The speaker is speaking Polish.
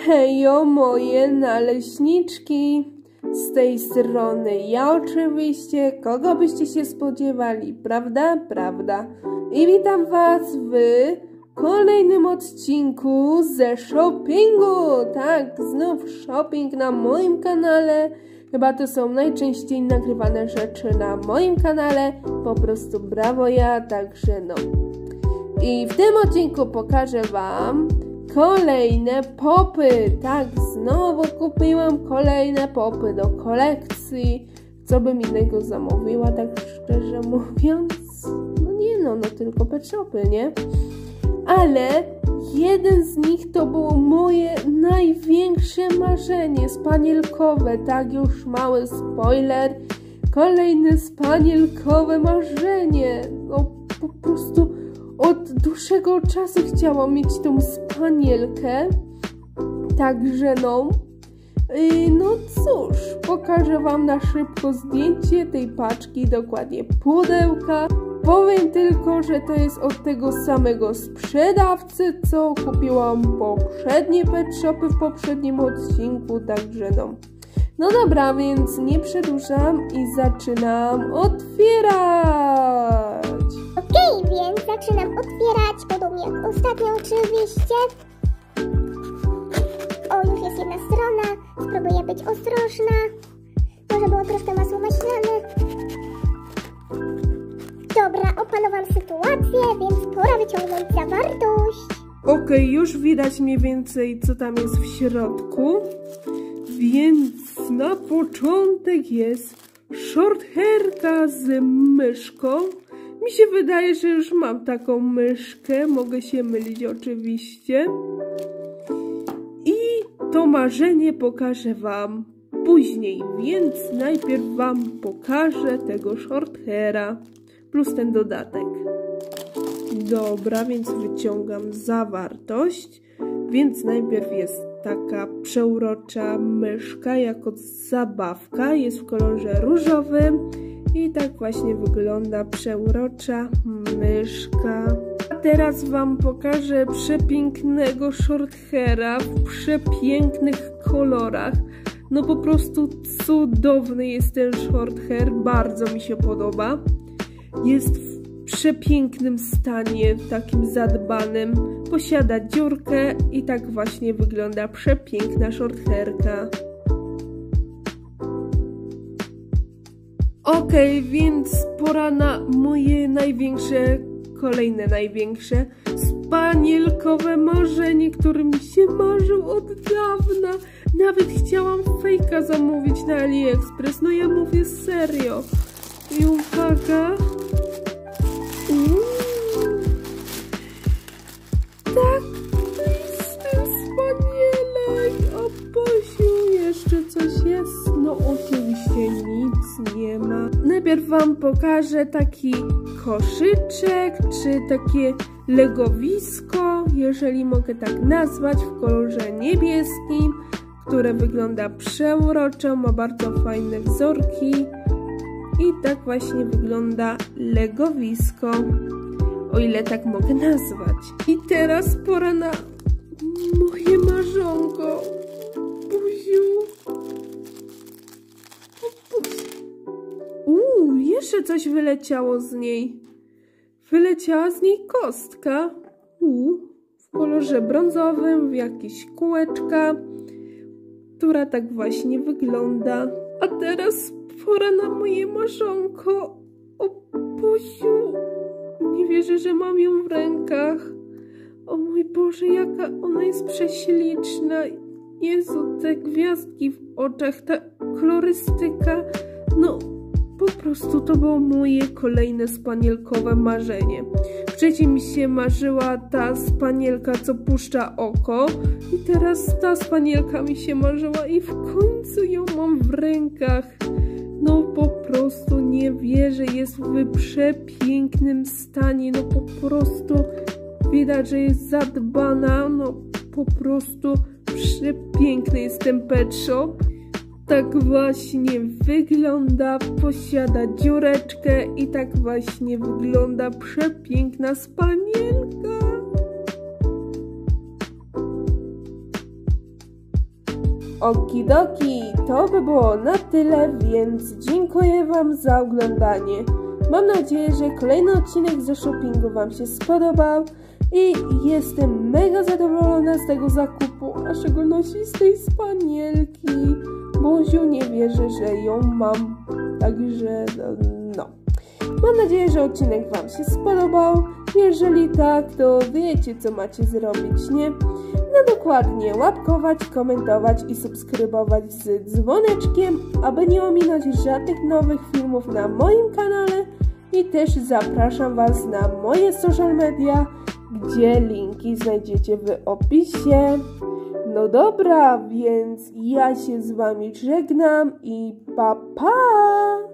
Hejo moje naleśniczki, z tej strony ja oczywiście, kogo byście się spodziewali, prawda? Prawda. I witam was w kolejnym odcinku ze shoppingu. Tak, znów shopping na moim kanale. Chyba to są najczęściej nagrywane rzeczy na moim kanale. Po prostu brawo ja, także no. I w tym odcinku pokażę wam kolejne popy. Tak, znowu kupiłam kolejne popy do kolekcji. Co bym innego zamówiła, tak szczerze mówiąc? No nie no tylko pet shopy, nie? Ale jeden z nich to było moje największe marzenie spanielkowe. Tak, już mały spoiler. Kolejne spanielkowe marzenie. No po prostu od dłuższego czasu chciałam mieć tą spanielkę. Także no. No cóż, pokażę wam na szybko zdjęcie tej paczki, dokładnie pudełka. Powiem tylko, że to jest od tego samego sprzedawcy, co kupiłam poprzednie pet shopy w poprzednim odcinku, także no. No dobra, więc nie przedłużam i zaczynam otwierać. Okej, więc zaczynam otwierać, podobnie jak ostatnio oczywiście. O, już jest jedna strona, spróbuję być ostrożna. Może było troszkę masło maślane. Dobra, opanowałam sytuację, więc pora wyciągnąć zawartość. Okej, już widać mniej więcej, co tam jest w środku. Więc na początek jest short hairka z myszką. Mi się wydaje, że już mam taką myszkę. Mogę się mylić oczywiście. I to marzenie pokażę wam później. Więc najpierw wam pokażę tego short haira. Plus ten dodatek. Dobra, więc wyciągam zawartość. Więc najpierw jest taka przeurocza myszka jako zabawka. Jest w kolorze różowym. I tak właśnie wygląda przeurocza myszka. A teraz wam pokażę przepięknego short haira w przepięknych kolorach. No po prostu cudowny jest ten short hair. Bardzo mi się podoba. Jest w przepięknym stanie, takim zadbanym. Posiada dziurkę i tak właśnie wygląda przepiękna short hairka. Okej, więc pora na moje największe, kolejne największe spanielkowe marzenie, które mi się marzył od dawna. Nawet chciałam fejka zamówić na AliExpress. No ja mówię serio. I uwaga. Tak, to jest ten spanielek. O Boziu, jeszcze coś jest? No oczywiście nic nie ma. Najpierw wam pokażę taki koszyczek, czy takie legowisko, jeżeli mogę tak nazwać, w kolorze niebieskim, które wygląda przeuroczo, ma bardzo fajne wzorki. I tak właśnie wygląda legowisko, o ile tak mogę nazwać. I teraz pora na moje marzonko. Buziu. Jeszcze coś wyleciało z niej. Wyleciała z niej kostka. W kolorze brązowym, w jakieś kółeczka, która tak właśnie wygląda. A teraz pora na moje marzonko. O Boziu, nie wierzę, że mam ją w rękach. O mój Boże, jaka ona jest prześliczna. Jezu, te gwiazdki w oczach, ta kolorystyka. No, po prostu to było moje kolejne spanielkowe marzenie. Wcześniej mi się marzyła ta spanielka, co puszcza oko. I teraz ta spanielka mi się marzyła i w końcu ją mam w rękach. No po prostu nie wierzę, jest w przepięknym stanie, no po prostu widać, że jest zadbana, no po prostu przepiękny jest ten pet shop. Tak właśnie wygląda, posiada dziureczkę i tak właśnie wygląda przepiękna spanielka. Okidoki, to by było na tyle, więc dziękuję Wam za oglądanie. Mam nadzieję, że kolejny odcinek ze shoppingu Wam się spodobał i jestem mega zadowolona z tego zakupu, a w szczególności z tej spanielki. Boziu, nie wierzę, że ją mam, także no. Mam nadzieję, że odcinek Wam się spodobał. Jeżeli tak, to wiecie, co macie zrobić, nie? No dokładnie, łapkować, komentować i subskrybować z dzwoneczkiem, aby nie ominąć żadnych nowych filmów na moim kanale. I też zapraszam Was na moje social media, gdzie linki znajdziecie w opisie. No dobra, więc ja się z Wami żegnam i pa pa!